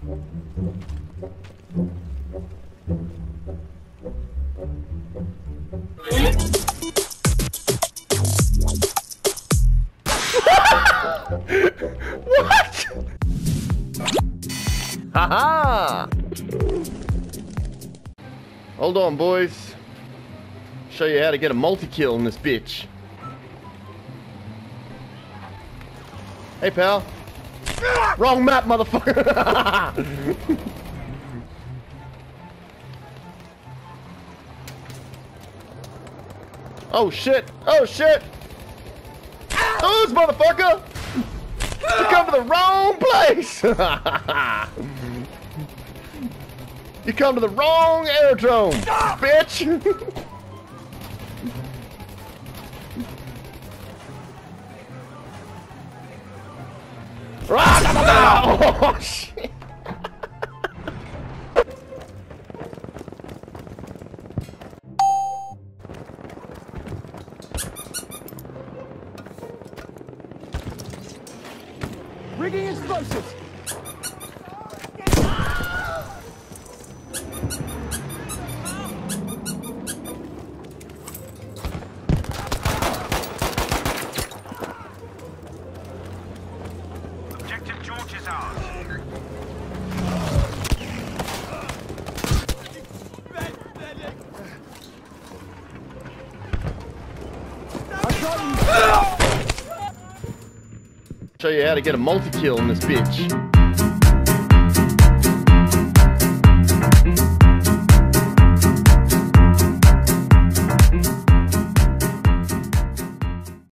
What? Haha! Hold on, boys. Show you how to get a multi-kill in this bitch. Hey, pal. Wrong map, motherfucker! Oh shit! Oh shit! Those motherfucker! You come to the wrong place! You come to the wrong aerodrome, bitch! Oh shit! Rigging explosives! Objective George is ours. Show you how to get a multi-kill in this bitch.